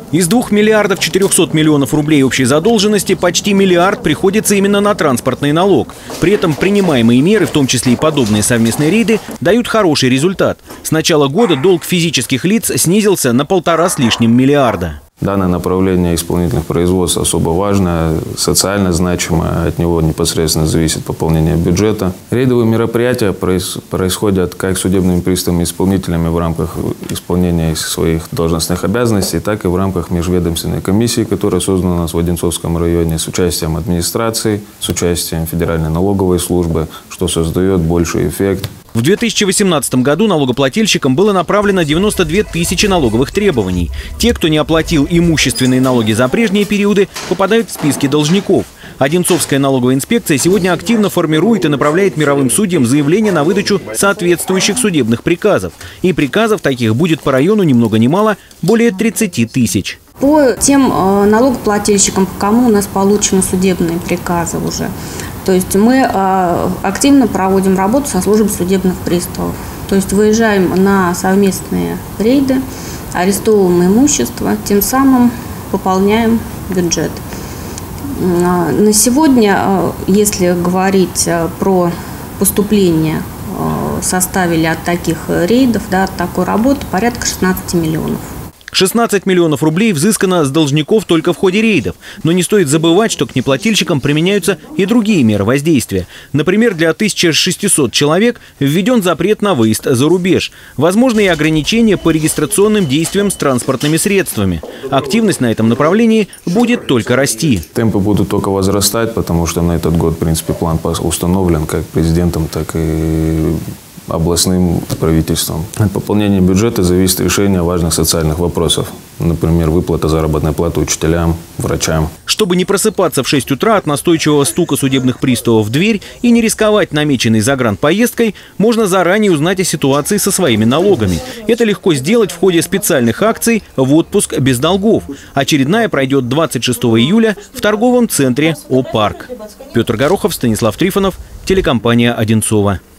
Из 2 миллиардов 400 миллионов рублей общей задолженности почти миллиард приходится именно на транспортный налог. При этом принимаемые меры, в том числе и подобные совместные рейды, дают хороший результат. С начала года долг физических лиц снизился на 1,5 с лишним миллиарда. Данное направление исполнительных производств особо важно, социально значимо, от него непосредственно зависит пополнение бюджета. Рейдовые мероприятия происходят как судебными приставами и исполнителями в рамках исполнения своих должностных обязанностей, так и в рамках межведомственной комиссии, которая создана у нас в Одинцовском районе, с участием администрации, с участием Федеральной налоговой службы, что создает больший эффект. В 2018 году налогоплательщикам было направлено 92 тысячи налоговых требований. Те, кто не оплатил имущественные налоги за прежние периоды, попадают в списки должников. Одинцовская налоговая инспекция сегодня активно формирует и направляет мировым судьям заявления на выдачу соответствующих судебных приказов. И приказов таких будет по району ни много ни мало более 30 тысяч. По тем налогоплательщикам, по кому у нас получены судебные приказы уже, то есть мы активно проводим работу со службой судебных приставов. То есть выезжаем на совместные рейды, арестовываем имущество, тем самым пополняем бюджет. На сегодня, если говорить про поступление, составили от таких рейдов, от такой работы порядка 16 миллионов. 16 миллионов рублей взыскано с должников только в ходе рейдов. Но не стоит забывать, что к неплательщикам применяются и другие меры воздействия. Например, для 1600 человек введен запрет на выезд за рубеж. Возможны и ограничения по регистрационным действиям с транспортными средствами. Активность на этом направлении будет только расти. Темпы будут только возрастать, потому что на этот год, в принципе, план установлен как президентом, так и областным правительством. От пополнения бюджета зависит решение важных социальных вопросов. Например, выплата заработной платы учителям, врачам. Чтобы не просыпаться в 6 утра от настойчивого стука судебных приставов в дверь и не рисковать намеченной загранпоездкой, можно заранее узнать о ситуации со своими налогами. Это легко сделать в ходе специальных акций в отпуск без долгов. Очередная пройдет 26 июля в торговом центре О-Парк. Петр Горохов, Станислав Трифонов, телекомпания «Одинцова».